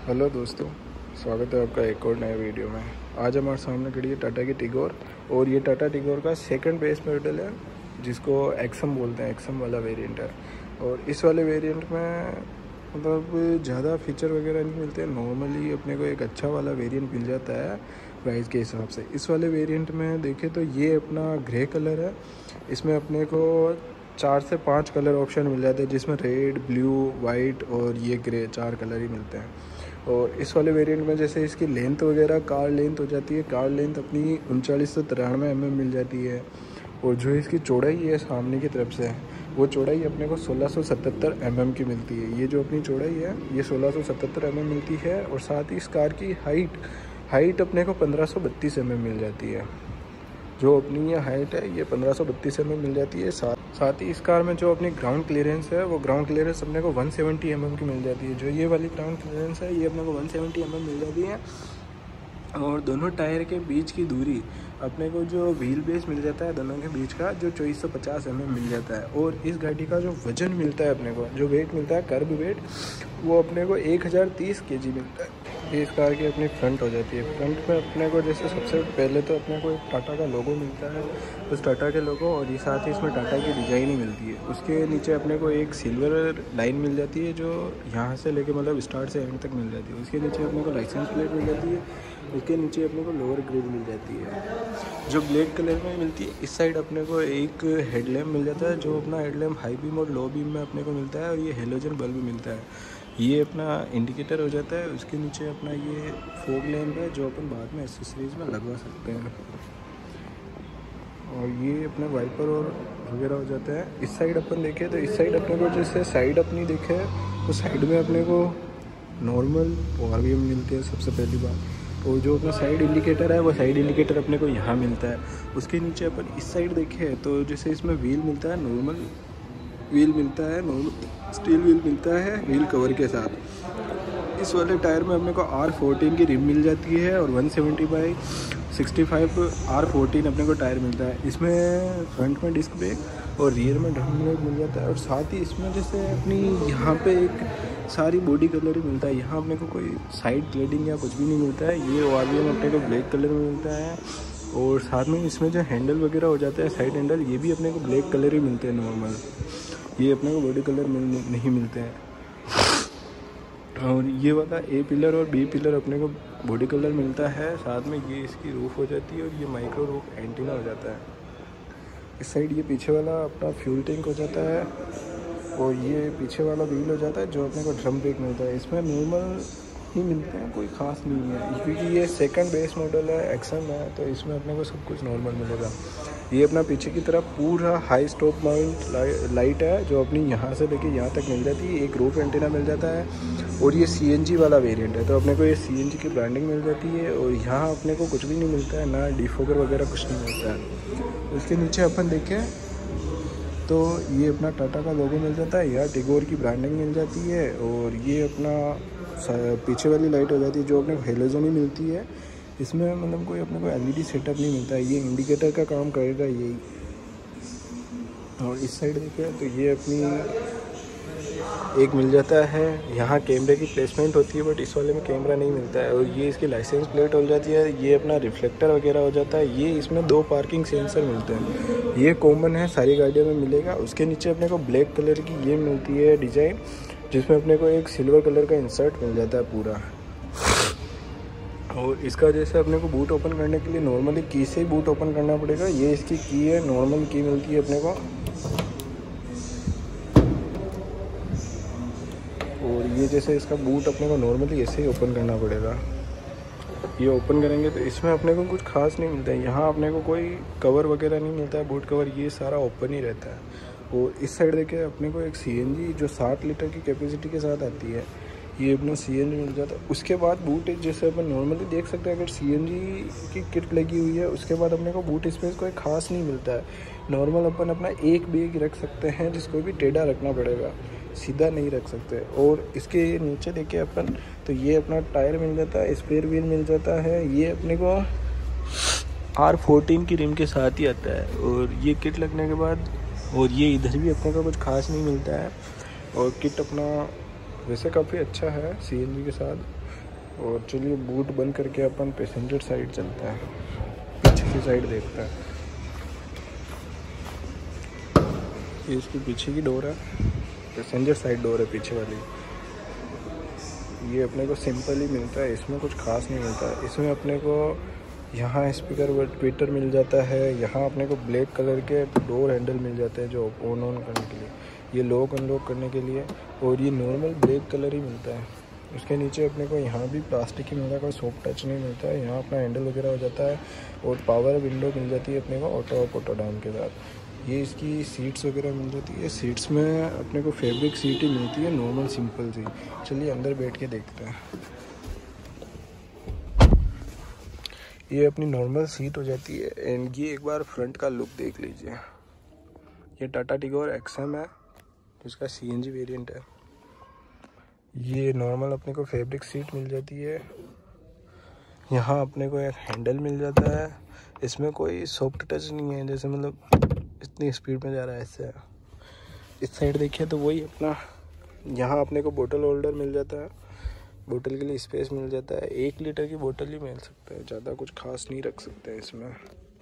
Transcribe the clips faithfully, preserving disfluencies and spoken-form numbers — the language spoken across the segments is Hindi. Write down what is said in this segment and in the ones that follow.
हेलो दोस्तों, स्वागत है आपका एक और नए वीडियो में। आज हमारे सामने खड़ी है टाटा की टिगोर और ये टाटा टिगोर का सेकंड बेस मॉडल है जिसको एक्सम बोलते हैं। एक्सम वाला वेरिएंट है और इस वाले वेरिएंट में मतलब ज़्यादा फीचर वगैरह नहीं मिलते। नॉर्मली अपने को एक अच्छा वाला वेरिएंट मिल जाता है प्राइस के हिसाब से। इस वाले वेरिएंट में देखें तो ये अपना ग्रे कलर है। इसमें अपने को चार से पाँच कलर ऑप्शन मिल जाते हैं जिसमें रेड, ब्लू, वाइट और ये ग्रे चार कलर ही मिलते हैं। और इस वाले वेरिएंट में जैसे इसकी लेंथ वगैरह कार लेंथ हो जाती है। कार लेंथ अपनी उनचालीस सौ तिरानवे एम एम मिल जाती है और जो इसकी चौड़ाई है सामने की तरफ से वो चौड़ाई अपने को सोलह सौ सतहत्तर एम एम की मिलती है। ये जो अपनी चौड़ाई है ये सोलह सौ सतहत्तर एम एम मिलती है और साथ ही इस कार की हाइट हाइट अपने को पंद्रह सौ बत्तीस एम एम मिल जाती है। जो अपनी ये हाइट है ये पंद्रह सौ बत्तीस एम एम मिल जाती है। साथ साथ ही इस कार में जो अपनी ग्राउंड क्लियरेंस है वो ग्राउंड क्लियरेंस अपने को एक सौ सत्तर एम एम की मिल जाती है। जो ये वाली ग्राउंड क्लियरेंस है ये अपने को एक सौ सत्तर एम एम मिल जाती है। और दोनों टायर के बीच की दूरी अपने को जो व्हील बेस मिल जाता है दोनों के बीच का जो चौबीस सौ पचास एम एम मिल जाता है। और इस गाड़ी का जो वज़न मिलता है अपने को, जो वेट मिलता है कर्ब वेट, वो अपने को एक हज़ार तीस के जी मिलता है। ये इस कार की अपनी फ्रंट हो जाती है। फ्रंट में अपने को जैसे सबसे पहले तो अपने को एक टाटा का लोगो मिलता है, उस टाटा के लोगो और ये साथ ही इसमें टाटा की डिज़ाइन ही मिलती है। उसके नीचे अपने को एक सिल्वर लाइन मिल जाती है जो यहाँ से लेके मतलब स्टार्ट से एंड तक मिल जाती है। उसके नीचे अपने को लाइसेंस प्लेट मिल जाती है। उसके नीचे अपने को लोअर ग्रिल मिल जाती है जो ब्लैक कलर में मिलती है। इस साइड अपने को एक हेडलैम्प मिल जाता है जो अपना हेडलैम्प हाई बीम और लो बीम में अपने को मिलता है और ये हेलोजन बल्ब भी मिलता है। ये अपना इंडिकेटर हो जाता है। उसके नीचे अपना ये फॉग लैम्प है जो अपन बाद में एसेसरीज में लगवा सकते हैं। और ये अपने वाइपर और वगैरह हो जाता है। इस साइड अपन देखें तो इस साइड अपने को जैसे साइड अपनी देखे तो साइड में अपने को नॉर्मल और भी मिलते हैं सबसे पहली बात। और जो अपना साइड इंडिकेटर है वो साइड इंडिकेटर अपने को यहाँ मिलता है। उसके नीचे अपन इस साइड देखें तो जैसे इसमें व्हील मिलता है, नॉर्मल व्हील मिलता है, नॉर्मल स्टील व्हील मिलता है व्हील कवर के साथ। इस वाले टायर में अपने को आर फोर्टीन की रिम मिल जाती है और एक सौ सत्तर बाई पैंसठ आर फोर्टीन अपने को टायर मिलता है। इसमें फ्रंट में डिस्क ब्रेक और रियर में ड्रम ब्रेक मिल जाता है। और साथ ही इसमें जैसे अपनी यहाँ पे एक सारी बॉडी कलर ही मिलता है। यहाँ अपने को कोई साइड क्लेडिंग या कुछ भी नहीं मिलता है। ये ओ आर वी एम अपने को ब्लैक कलर में मिलता है। और साथ में इसमें जो हैंडल वगैरह हो जाता है साइड हैंडल ये भी अपने को ब्लैक कलर ही मिलते हैं नॉर्मल। ये अपने को बॉडी कलर मिल नहीं मिलते हैं। और ये वाला ए पिलर और बी पिलर अपने को बॉडी कलर मिलता है। साथ में ये इसकी रूफ हो जाती है और ये माइक्रो रूफ एंटीना हो जाता है। इस साइड ये पीछे वाला अपना फ्यूल टैंक हो जाता है और ये पीछे वाला व्हील हो जाता है जो अपने को ड्रम ब्रेक मिलता है। इसमें नॉर्मल ही मिलते हैं, कोई ख़ास नहीं है क्योंकि ये सेकंड बेस मॉडल है, एक्सएम है, तो इसमें अपने को सब कुछ नॉर्मल मिलेगा। ये अपना पीछे की तरफ पूरा हाई स्टॉप माउंट लाइट है जो अपनी यहाँ से लेके यहाँ तक मिल जाती है। एक रूफ एंटीना मिल जाता है और ये सीएनजी वाला वेरिएंट है तो अपने को ये सीएनजी की ब्रांडिंग मिल जाती है। और यहाँ अपने को कुछ भी नहीं मिलता है, ना डिफोगर वगैरह कुछ नहीं मिलता है। उसके नीचे अपन देखें तो ये अपना टाटा का लोगो मिल जाता है, यहाँ टिगोर की ब्रांडिंग मिल जाती है। और ये अपना पीछे वाली लाइट हो जाती है जो अपने को हेलोजन ही मिलती है। इसमें मतलब कोई अपने को एलईडी सेटअप नहीं मिलता है, ये इंडिकेटर का काम करेगा यही। और इस साइड देखें तो ये अपनी एक मिल जाता है, यहाँ कैमरे की प्लेसमेंट होती है बट इस वाले में कैमरा नहीं मिलता है। और ये इसकी लाइसेंस प्लेट हो जाती है। ये अपना रिफ्लेक्टर वगैरह हो जाता है। ये इसमें दो पार्किंग सेंसर मिलते हैं, ये कॉमन है सारी गाड़ियों में मिलेगा। उसके नीचे अपने को ब्लैक कलर की ये मिलती है डिज़ाइन जिसमें अपने को एक सिल्वर कलर का इंसर्ट मिल जाता है पूरा। और इसका जैसे अपने को बूट ओपन करने के लिए नॉर्मली की से ही बूट ओपन करना पड़ेगा। ये इसकी की है, नॉर्मल की मिलती है अपने को। और ये जैसे इसका बूट अपने को नॉर्मली ऐसे ही ओपन करना पड़ेगा। ये ओपन करेंगे तो इसमें अपने को कुछ खास नहीं मिलता है। यहाँ अपने को कोई कवर वगैरह नहीं मिलता है, बूट कवर, ये सारा ओपन ही रहता है। और इस साइड देखे अपने को एक सीएनजी जो साठ लीटर की कैपेसिटी के साथ आती है, ये अपना सीएनजी मिल जाता है। उसके बाद बूट जैसे अपन नॉर्मली देख सकते हैं अगर सीएनजी की किट लगी हुई है उसके बाद अपने को बूट स्पेस कोई खास नहीं मिलता है। नॉर्मल अपन अपना एक बैग रख सकते हैं जिसको भी टेढ़ा रखना पड़ेगा, सीधा नहीं रख सकते। और इसके नीचे देखिए अपन तो ये अपना टायर मिल जाता है, स्पेयर व्हील मिल जाता है। ये अपने को आर फोर्टीन की रिम के साथ ही आता है। और ये किट लगने के बाद और ये इधर भी अपने को कुछ खास नहीं मिलता है। और किट अपना वैसे काफ़ी अच्छा है सीएनजी के साथ। और चलिए बूट बंद करके अपन पैसेंजर साइड चलते हैं, पीछे की साइड देखते हैं। ये इसकी पीछे की डोर है, पैसेंजर साइड डोर है पीछे वाली। ये अपने को सिंपल ही मिलता है, इसमें कुछ खास नहीं मिलता है। इसमें अपने को यहाँ स्पीकर ट्विटर मिल जाता है, यहाँ अपने को ब्लैक कलर के डोर हैंडल मिल जाते हैं जो ऑन ऑन करने के लिए, ये लॉक अनलॉक करने के लिए। और ये नॉर्मल ब्लैक कलर ही मिलता है। उसके नीचे अपने को यहाँ भी प्लास्टिक ही मिलता है, कोई सॉफ्ट टच नहीं मिलता है। यहाँ अपना हैंडल वगैरह हो जाता है और पावर विंडो मिल जाती है अपने को ऑटो अप ऑटो डाउन के साथ। ये इसकी सीट्स वगैरह मिल जाती है। सीट्स में अपने को फैब्रिक सीट ही मिलती है, नॉर्मल सिंपल सी। चलिए अंदर बैठ के देखते हैं। ये अपनी नॉर्मल सीट हो जाती है। एंड ये एक बार फ्रंट का लुक देख लीजिए। ये टाटा टिगोर एक्सएम है, जिसका सीएनजी वेरिएंट है। ये नॉर्मल अपने को फैब्रिक सीट मिल जाती है। यहाँ अपने को एक हैंडल मिल जाता है। इसमें कोई सॉफ्ट टच नहीं है, जैसे मतलब इतनी स्पीड में जा रहा है इससे। इस साइड देखिए तो वही अपना, यहाँ अपने को बोतल होल्डर मिल जाता है, बोतल के लिए स्पेस मिल जाता है। एक लीटर की बोतल ही मिल सकता है, ज़्यादा कुछ खास नहीं रख सकते हैं इसमें।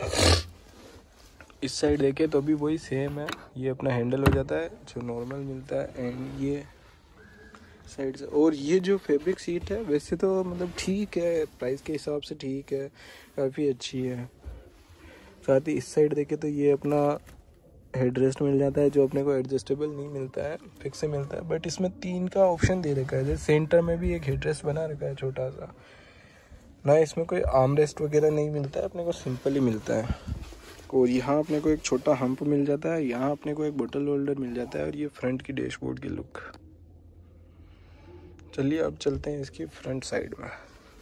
इस साइड देखे तो भी वही सेम है। ये अपना हैंडल हो जाता है जो नॉर्मल मिलता है। एंड ये साइड से, और ये जो फैब्रिक सीट है वैसे तो मतलब ठीक है, प्राइस के हिसाब से ठीक है, काफ़ी अच्छी है। साथ ही इस साइड देखे तो ये अपना हेडरेस्ट मिल जाता है जो अपने को एडजस्टेबल नहीं मिलता है, फिक्स से मिलता है। बट इसमें तीन का ऑप्शन दे रखा है, जैसे सेंटर में भी एक हेडरेस्ट बना रखा है छोटा सा ना। इसमें कोई आर्मरेस्ट वगैरह नहीं मिलता है, अपने को सिंपल ही मिलता है। और यहाँ अपने को एक छोटा हम्प मिल जाता है, यहाँ अपने को एक बोतल होल्डर मिल जाता है। और ये फ्रंट की डैशबोर्ड की लुक। चलिए अब चलते हैं इसकी फ्रंट साइड में।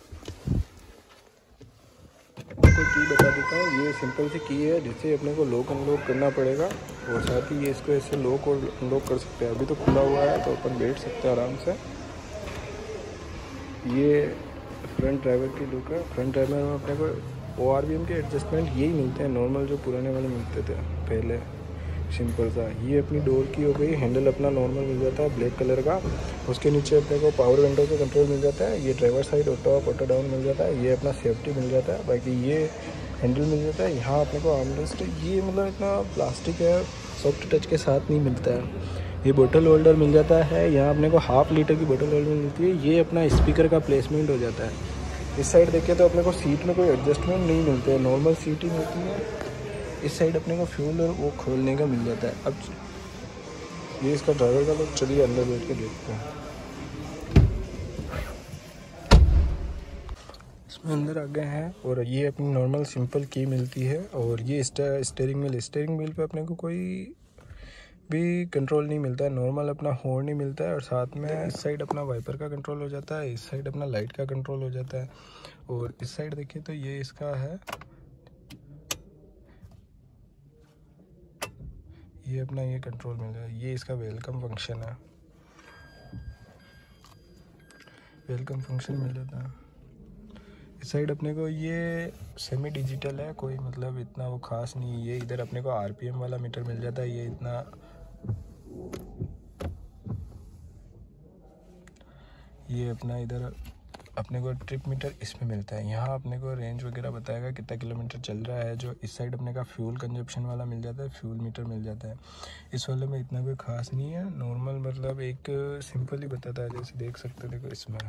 आपको की बता देता हूँ, ये सिंपल सी की है जिससे अपने को लॉक अनलॉक करना पड़ेगा। और साथ ही ये इसको ऐसे लॉक और अनलॉक कर सकते हैं। अभी तो खुला हुआ है तो अपन बैठ सकते हैं आराम से। ये फ्रंट ड्राइवर की लुक है। फ्रंट ड्राइवर में अपने को ओ आर वी एम के एडजस्टमेंट यही मिलते हैं, नॉर्मल जो पुराने वाले मिलते थे पहले, सिंपल सा। ये अपनी डोर की हो गई, हैंडल अपना नॉर्मल मिल जाता है ब्लैक कलर का। उसके नीचे अपने को पावर विंडो का कंट्रोल मिल जाता है। ये driver side auto up auto down मिल जाता है। ये अपना सेफ्टी मिल जाता है। बाकी ये हैंडल मिल जाता है। यहाँ अपने को आर्मरेस्ट, ये मतलब इतना प्लास्टिक है, सॉफ्ट टच के साथ नहीं मिलता है। ये बोतल होल्डर मिल जाता है। यहाँ अपने को हाफ लीटर की बोतल होल्डर मिलती है। ये अपना स्पीकर का प्लेसमेंट हो जाता है। इस साइड देखिए तो अपने को सीट में कोई एडजस्टमेंट नहीं मिलते हैं, नॉर्मल सीट ही मिलती है। इस साइड अपने को फ्यूल और वो खोलने का मिल जाता है। अब ये इसका ड्राइवर का लोग, चलिए अंदर बैठ के देखते हैं। इसमें अंदर आ गए हैं और ये अपनी नॉर्मल सिंपल की मिलती है। और ये स्टीयरिंग व्हील, स्टीयरिंग व्हील पे अपने को कोई भी कंट्रोल नहीं मिलता है, नॉर्मल अपना हॉर्न ही मिलता है। और साथ में इस साइड अपना वाइपर का कंट्रोल हो जाता है, इस साइड अपना लाइट का कंट्रोल हो जाता है। और इस साइड देखिए तो ये इसका है, ये अपना ये कंट्रोल मिल रहा है। ये इसका वेलकम फंक्शन है, वेलकम फंक्शन मिल जाता है। इस साइड अपने को ये सेमी डिजिटल है, कोई मतलब इतना वो खास नहीं है। ये इधर अपने को आरपीएम वाला मीटर मिल जाता है। ये इतना ये अपना इधर अपने को ट्रिप मीटर इसमें मिलता है। यहाँ अपने को रेंज वगैरह बताएगा कितना किलोमीटर चल रहा है। जो इस साइड अपने का फ्यूल कंजप्शन वाला मिल जाता है, फ्यूल मीटर मिल जाता है। इस वाले में इतना कोई खास नहीं है, नॉर्मल मतलब एक सिंपल ही बताता है। जैसे देख सकते देखो, इसमें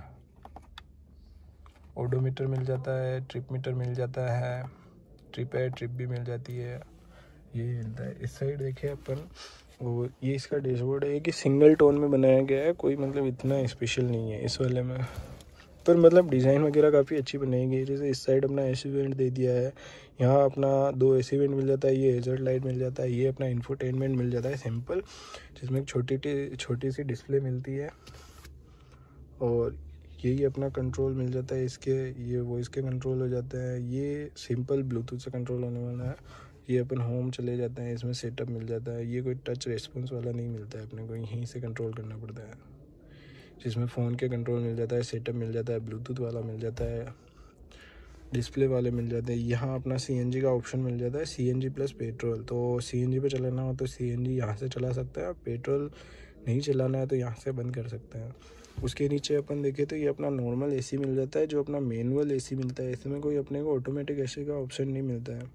ओडोमीटर मिल जाता है, ट्रिप मीटर मिल जाता है, ट्रिप है ट्रिप भी मिल जाती है, यही मिलता है। इस साइड देखिए अपन, और ये इसका डैशबोर्ड है कि सिंगल टोन में बनाया गया है, कोई मतलब इतना स्पेशल नहीं है इस वाले में। पर मतलब डिज़ाइन वगैरह काफ़ी अच्छी बनाई गई है। जैसे इस साइड अपना एसी वेंट दे दिया है, यहाँ अपना दो एसी वेंट मिल जाता है, ये हेजर्ड लाइट मिल जाता है, ये अपना इंफोटेनमेंट मिल जाता है सिंपल, जिसमें एक छोटी छोटी सी डिस्प्ले मिलती है। और यही अपना कंट्रोल मिल जाता है इसके, ये वॉइस के कंट्रोल हो जाता है। ये सिंपल ब्लूटूथ से कंट्रोल होने वाला है। ये अपन होम चले जाते हैं, इसमें सेटअप मिल जाता है। ये कोई टच रेस्पॉन्स वाला नहीं मिलता है, अपने को यहीं से कंट्रोल करना पड़ता है, जिसमें फ़ोन के कंट्रोल मिल जाता है, सेटअप मिल जाता है, ब्लूटूथ वाला मिल जाता है, डिस्प्ले वाले मिल जाते हैं। यहाँ अपना सीएनजी का ऑप्शन मिल जाता है, सीएनजी प्लस पेट्रोल। तो सीएनजी पे चलाना हो तो सीएनजी यहाँ से चला सकते हैं, पेट्रोल नहीं चलाना है तो यहाँ से बंद कर सकते हैं। उसके नीचे अपन देखें तो ये अपना नॉर्मल एसी मिल जाता है, जो अपना मैनुअल एसी मिलता है। इसमें कोई अपने को ऑटोमेटिक एसी का ऑप्शन नहीं मिलता है।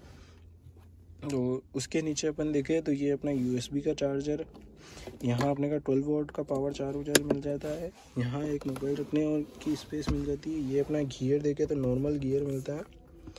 तो उसके नीचे अपन देखें तो ये अपना यूएसबी का चार्जर, यहाँ अपने का ट्वेल्व वोल्ट का पावर चार्जर मिल जाता है। यहाँ एक मोबाइल रखने और की स्पेस मिल जाती है। ये अपना गियर देखें तो नॉर्मल गियर मिलता है,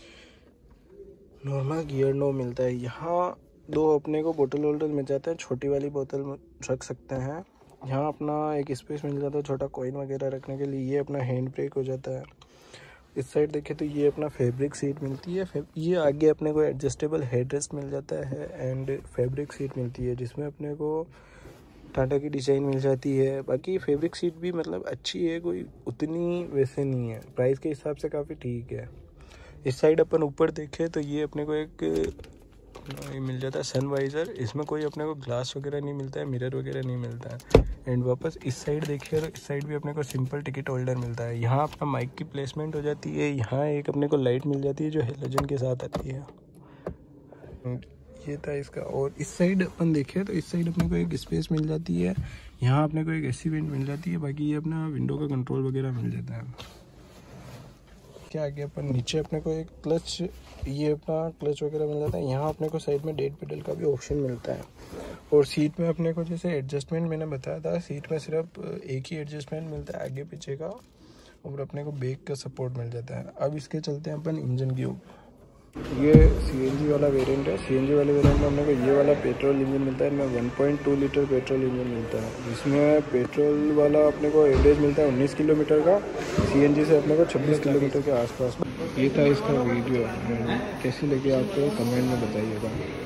नॉर्मल गियर नो मिलता है। यहाँ दो अपने को बोतल वोटल मिल जाता है, छोटी वाली बोतल रख सकते हैं। यहाँ अपना एक स्पेस मिल जाता है छोटा कॉइन वगैरह रखने के लिए। ये अपना हैंड ब्रेक हो जाता है। इस साइड देखें तो ये अपना फैब्रिक सीट मिलती है। ये आगे अपने को एडजस्टेबल हेड रेस्ट मिल जाता है एंड फैब्रिक सीट मिलती है, जिसमें अपने को टाटा की डिज़ाइन मिल जाती है। बाकी फैब्रिक सीट भी मतलब अच्छी है, कोई उतनी वैसे नहीं है, प्राइस के हिसाब से काफ़ी ठीक है। इस साइड अपन ऊपर देखें तो ये अपने को एक ये मिल जाता है सनवाइज़र। इसमें कोई अपने को ग्लास वगैरह नहीं मिलता है, मिरर वगैरह नहीं मिलता है। एंड वापस इस साइड देखिए तो इस साइड भी अपने को सिंपल टिकट होल्डर मिलता है। यहाँ अपना माइक की प्लेसमेंट हो जाती है। यहाँ एक अपने को लाइट मिल जाती है जो हेलोजन के साथ आती है। ये था इसका। और इस साइड अपन देखें तो इस साइड अपने को एक स्पेस मिल जाती है। यहाँ अपने को एक एसी वेंट मिल जाती है। बाकी ये अपना विंडो का कंट्रोल वगैरह मिल जाता है। क्या आगे अपन नीचे अपने को एक क्लच, ये अपना क्लच वगैरह मिल जाता है। यहाँ अपने को साइड में डेड पेडल का भी ऑप्शन मिलता है। और सीट में अपने को जैसे एडजस्टमेंट मैंने बताया था, सीट में सिर्फ एक ही एडजस्टमेंट मिलता है आगे पीछे का, और अपने को बैक का सपोर्ट मिल जाता है। अब इसके चलते हैं अपन इंजन की ऊपर। ये सीएनजी वाला वेरिएंट है। सीएनजी वाले वेरिएंट में अपने को ये वाला पेट्रोल इंजन मिलता है। इनमें one point two litre petrol engine मिलता है, जिसमें पेट्रोल वाला अपने को एवरेज मिलता है उन्नीस किलोमीटर का, सीएनजी से अपने को छब्बीस किलोमीटर के आसपास। ये था इसका वीडियो, कैसी लगी आपको कमेंट में बताइएगा।